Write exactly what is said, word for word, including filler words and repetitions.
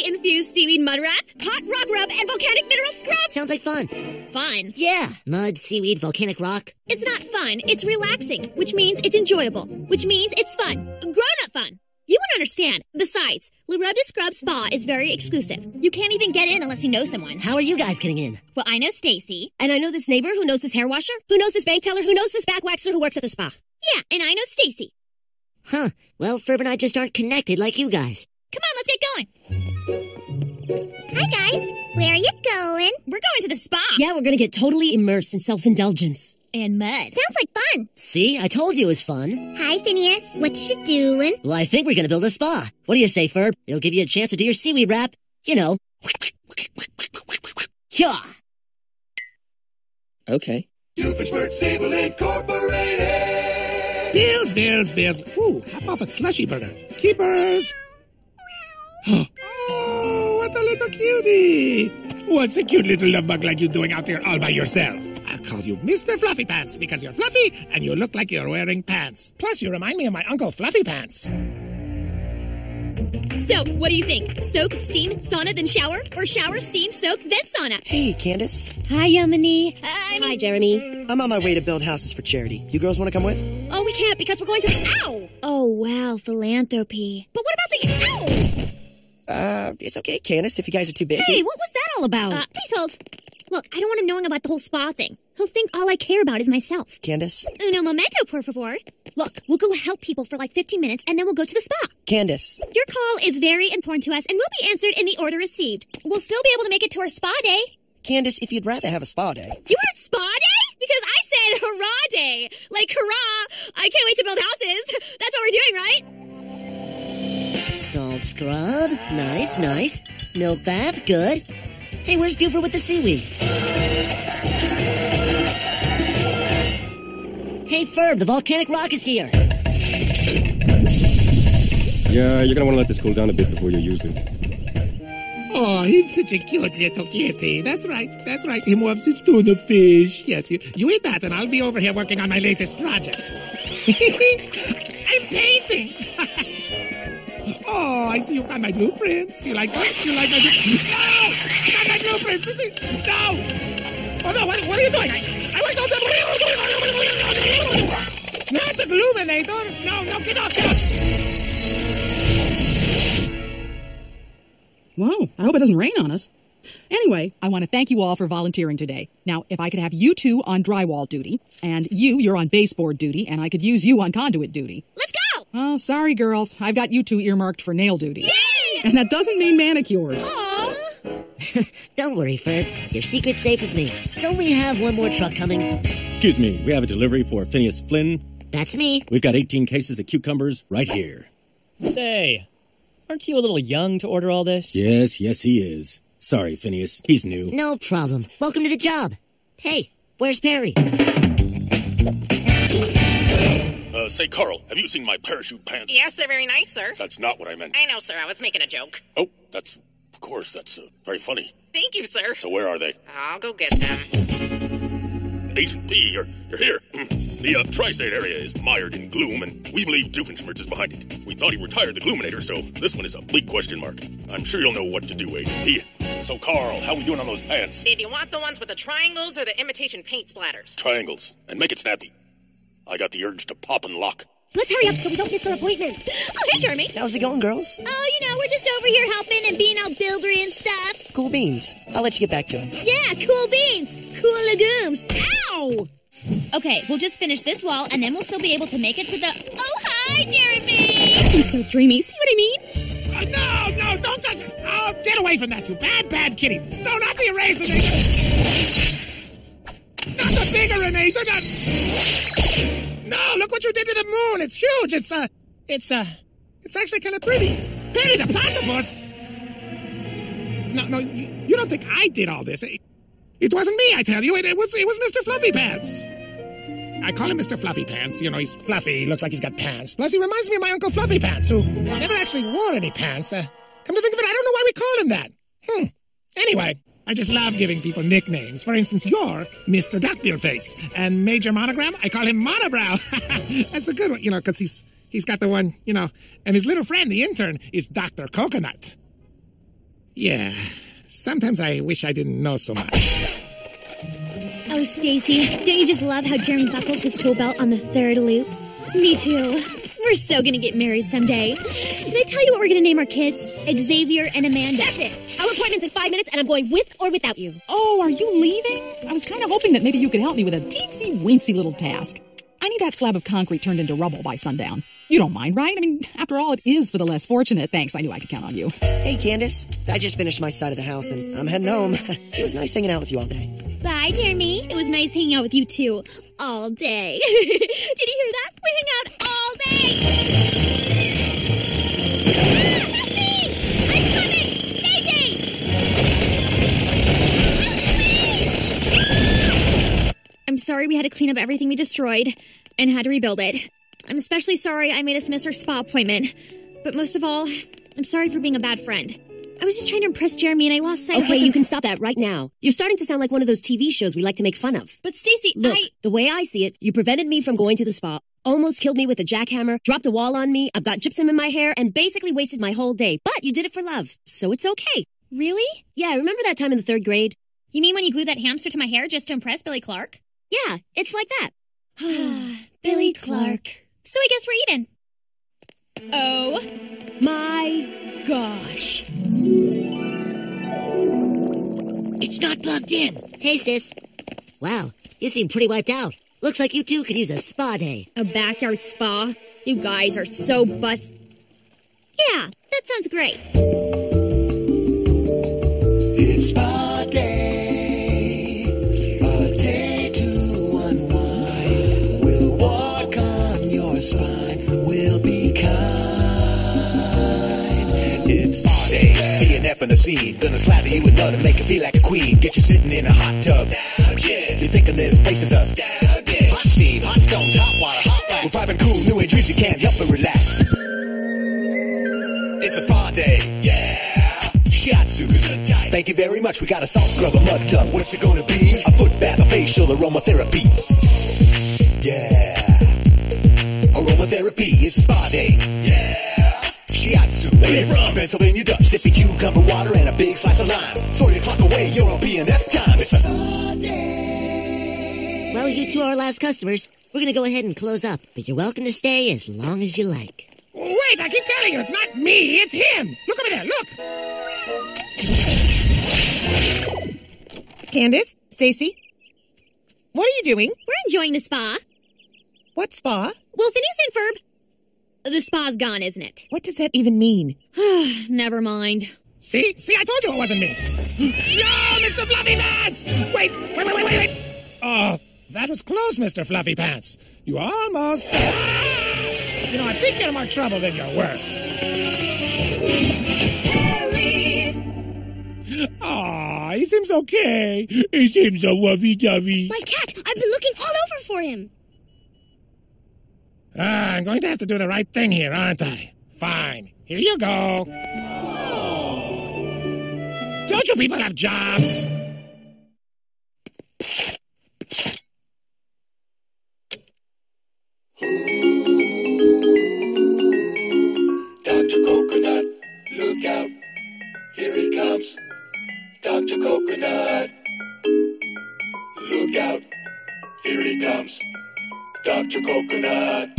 infused seaweed mud wrap, hot rock rub, and volcanic mineral scrub. Sounds like fun. Fun. Yeah, mud, seaweed, volcanic rock. It's not fun, it's relaxing, which means it's enjoyable, which means it's fun. Grown-up fun. You wouldn't understand. Besides, LaRobe de Scrub Spa is very exclusive. You can't even get in unless you know someone. How are you guys getting in? Well, I know Stacy. And I know this neighbor who knows this hair washer, who knows this bank teller, who knows this back waxer who works at the spa. Yeah, and I know Stacy. Huh. Well, Ferb and I just aren't connected like you guys. Come on, let's get going. Hi, guys. Where are you going? We're going to the spa. Yeah, we're gonna get totally immersed in self-indulgence. And mud. Sounds like fun. See? I told you it was fun. Hi, Phineas. What you doing? Well, I think we're gonna build a spa. What do you say, Ferb? It'll give you a chance to do your seaweed wrap. You know. Yeah. Okay. Doofenshmirtz Incorporated. Bills, bills, bills. Ooh, half off at Slushy Burger. Keepers. Oh, what a little cutie. What's a cute little love bug like you doing out there all by yourself? I'll call you Mister Fluffy Pants because you're fluffy and you look like you're wearing pants. Plus, you remind me of my Uncle Fluffy Pants. So, what do you think? Soak, steam, sauna, then shower? Or shower, steam, soak, then sauna? Hey, Candace. Hi, Yamini. Uh, I mean, Hi, Jeremy. I'm on my way to build houses for charity. You girls want to come with? Oh, we can't because we're going to the ow! Oh, wow, philanthropy. But what about the ow? Uh, it's okay, Candace, if you guys are too busy. Hey, what was that all about? Uh, please hold. Look, I don't want him knowing about the whole spa thing. He'll think all I care about is myself. Candace? Uno momento, por favor. Look, we'll go help people for like fifteen minutes, and then we'll go to the spa. Candace. Your call is very important to us, and will be answered in the order received. We'll still be able to make it to our spa day. Candace, if you'd rather have a spa day. You want spa day? Because I said hurrah day. Like hurrah, I can't wait to build houses. That's what we're doing, right? Salt scrub. Nice, nice. Milk bath. Good. Hey, where's Buford with the seaweed? Hey, Ferb, the volcanic rock is here. Yeah, you're gonna want to let this cool down a bit before you use it. Oh, he's such a cute little kitty. That's right, that's right. He loves his tuna fish. Yes, you, you eat that and I'll be over here working on my latest project. I'm painting. Oh, I see you found my blueprints. You like that? You like my blueprints? No! Not my blueprints! No! Oh, no, what, what are you doing? I, I want to... Not the Gluminator! No, no, get off, get off! Whoa, I hope it doesn't rain on us. Anyway, I want to thank you all for volunteering today. Now, if I could have you two on drywall duty, and you, you're on baseboard duty, and I could use you on conduit duty. Let's go! Oh, sorry, girls. I've got you two earmarked for nail duty. Yay! And that doesn't mean manicures. Aww. Don't worry, Ferb. Your secret's safe with me. Don't we have one more truck coming? Excuse me, we have a delivery for Phineas Flynn. That's me. We've got eighteen cases of cucumbers right here. Say, aren't you a little young to order all this? Yes, yes, he is. Sorry, Phineas. He's new. No problem. Welcome to the job. Hey, where's Perry? Uh, say, Carl, have you seen my parachute pants? Yes, they're very nice, sir. That's not what I meant. I know, sir. I was making a joke. Oh, that's, of course, that's uh, very funny. Thank you, sir. So where are they? I'll go get them. H P, you're, you're here. The uh, tri-state area is mired in gloom, and we believe Doofenshmirtz is behind it. We thought he retired the Gluminator, so this one is a big question mark. I'm sure you'll know what to do, H P. So, Carl, how we doing on those pants? Did you want the ones with the triangles or the imitation paint splatters? Triangles. And make it snappy. I got the urge to pop and lock. Let's hurry up so we don't miss our appointment. Oh, hey, Jeremy. How's it going, girls? Oh, you know, we're just over here helping and being all buildery and stuff. Cool beans. I'll let you get back to it. Yeah, cool beans. Cool legumes. Ow! Okay, we'll just finish this wall, and then we'll still be able to make it to the... Oh, hi, Jeremy! He's so dreamy. See what I mean? Uh, no, no, don't touch it. Oh, get away from that, you bad, bad kitty. No, not the erasinator. Not the biggerinator, not... No, look what you did to the moon. It's huge. It's, uh, it's, uh, it's actually kind of pretty. Penny the platypus. No, no, you, you don't think I did all this. It, it wasn't me, I tell you. It, it was, it was Mister Fluffy Pants. I call him Mister Fluffy Pants. You know, he's fluffy. He looks like he's got pants. Plus, he reminds me of my Uncle Fluffy Pants, who never actually wore any pants. Uh, come to think of it, I don't know why we called him that. Hmm. Anyway, I just love giving people nicknames. For instance, you're Mister Duckbill Face. And Major Monogram, I call him Monobrow. That's a good one, you know, because he's, he's got the one, you know. And his little friend, the intern, is Doctor Coconut. Yeah. Sometimes I wish I didn't know so much. Oh, Stacy, don't you just love how Jeremy buckles his tool belt on the third loop? Me too. We're so gonna get married someday. Did I tell you what we're gonna name our kids? Xavier and Amanda. That's it. Our appointment's in five minutes, and I'm going with or without you. Oh, are you leaving? I was kind of hoping that maybe you could help me with a teensy-weensy little task. I need that slab of concrete turned into rubble by sundown. You don't mind, right? I mean, after all, it is for the less fortunate. Thanks, I knew I could count on you. Hey, Candace. I just finished my side of the house, and I'm heading home. It was nice hanging out with you all day. Bye, Jeremy. It was nice hanging out with you, too. All day. Did you hear that? We hang out all day. Ah, help me! I'm coming! Stacy! Help me! I'm sorry we had to clean up everything we destroyed and had to rebuild it. I'm especially sorry I made us miss our spa appointment. But most of all, I'm sorry for being a bad friend. I was just trying to impress Jeremy and I lost sight of Okay, what's you im- can stop that right now. You're starting to sound like one of those T V shows we like to make fun of. But Stacy, Look, I... the way I see it, you prevented me from going to the spa, almost killed me with a jackhammer, dropped a wall on me, I've got gypsum in my hair, and basically wasted my whole day. But you did it for love, so it's okay. Really? Yeah, remember that time in the third grade? You mean when you glued that hamster to my hair just to impress Billy Clark? Yeah, it's like that. Billy Clark. So I guess we're even. Oh my gosh. It's not plugged in. Hey, sis. Wow, you seem pretty wiped out. Looks like you two could use a spa day. A backyard spa? You guys are so bus... Yeah, that sounds great. It's spa day. A day to unwind. We'll walk on your spine. We'll be kind. It's spa day. B and F in the scene. Gonna slather you with butter, make you feel like a queen. Get you sitting in a hot tub. You're thinking this place is us. Hot steam, hot stones, hot water, hot wax. We're piping cool, new age music, can't help but relax. It's a spa day, yeah. Shiatsu, good time. Thank you very much. We got a salt scrub, a mud tub. What's it gonna be? A foot bath, a facial, aromatherapy. Yeah. Aromatherapy is a spa day, yeah. Shiatsu, where you from? Pennsylvania Dutch. Sippy cucumber water and a big slice of lime. Throw your clock away, you're on B and F time. It's a spa day. Well, you two are our last customers. We're gonna go ahead and close up, but you're welcome to stay as long as you like. Wait, I keep telling you, it's not me, it's him. Look over there, look. Candace? Stacy? What are you doing? We're enjoying the spa. What spa? Well, Phineas and Ferb... The spa's gone, isn't it? What does that even mean? Never mind. See? See, I told you it wasn't me. No, Mister Fluffy Pants! Wait, wait, wait, wait, wait, wait. Oh, that was close, Mister Fluffy Pants. You almost... You know, I think you're more trouble than you're worth. Harry! Aw, he seems okay. He seems so lovey-dovey. My cat! I've been looking all over for him. Ah, I'm going to have to do the right thing here, aren't I? Fine. Here you go. Don't you people have jobs? Doctor Coconut, look out. Here he comes. Doctor Coconut. Look out. Here he comes. Doctor Coconut.